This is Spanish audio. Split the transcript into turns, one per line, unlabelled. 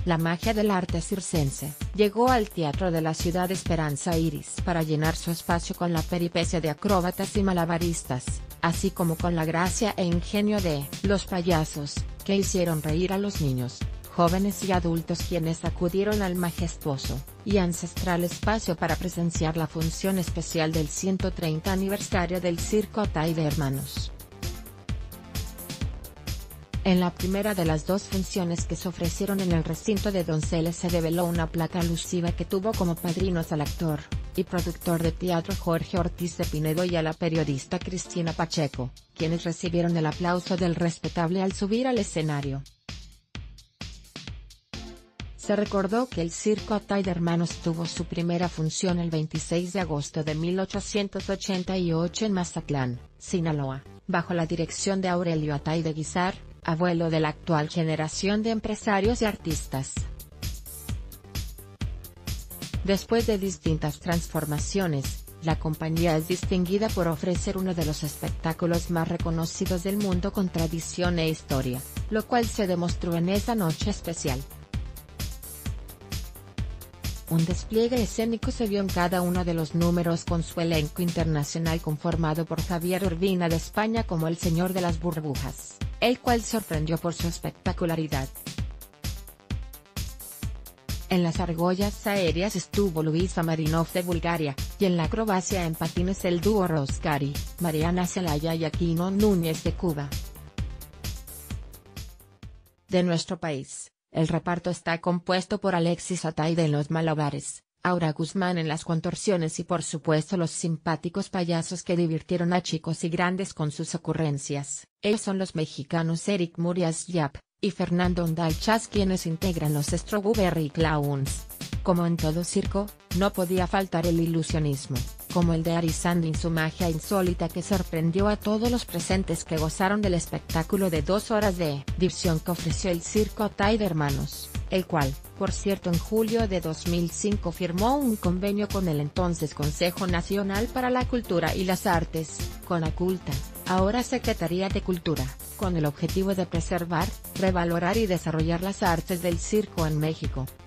La magia del arte circense llegó al Teatro de la Ciudad Esperanza Iris para llenar su espacio con la peripecia de acróbatas y malabaristas, así como con la gracia e ingenio de los payasos, que hicieron reír a los niños, jóvenes y adultos quienes acudieron al majestuoso y ancestral espacio para presenciar la función especial del 130 aniversario del Circo Atay de Hermanos. En la primera de las dos funciones que se ofrecieron en el recinto de Donceles se develó una placa alusiva que tuvo como padrinos al actor y productor de teatro Jorge Ortiz de Pinedo y a la periodista Cristina Pacheco, quienes recibieron el aplauso del respetable al subir al escenario. Se recordó que el Circo Atay de Hermanos tuvo su primera función el 26 de agosto de 1888 en Mazatlán, Sinaloa, bajo la dirección de Aurelio Atay de Guízar, abuelo de la actual generación de empresarios y artistas. Después de distintas transformaciones, la compañía es distinguida por ofrecer uno de los espectáculos más reconocidos del mundo con tradición e historia, lo cual se demostró en esa noche especial. Un despliegue escénico se vio en cada uno de los números con su elenco internacional conformado por Javier Urbina de España como el Señor de las Burbujas, el cual sorprendió por su espectacularidad. En las argollas aéreas estuvo Luisa Marinov de Bulgaria, y en la acrobacia en patines el dúo Roscari, Mariana Celaya y Aquino Núñez de Cuba. De nuestro país, el reparto está compuesto por Alexis Ataide en los malabares, Aura Guzmán en las contorsiones y por supuesto los simpáticos payasos que divirtieron a chicos y grandes con sus ocurrencias. Ellos son los mexicanos Eric Murias Yap y Fernando Ondalchas quienes integran los Strawberry Clowns. Como en todo circo, no podía faltar el ilusionismo, como el de Arisandi en su magia insólita que sorprendió a todos los presentes que gozaron del espectáculo de 2 horas de diversión que ofreció el Circo Atay de Hermanos, el cual, por cierto en julio de 2005 firmó un convenio con el entonces Consejo Nacional para la Cultura y las Artes, Conaculta, ahora Secretaría de Cultura, con el objetivo de preservar, revalorar y desarrollar las artes del circo en México.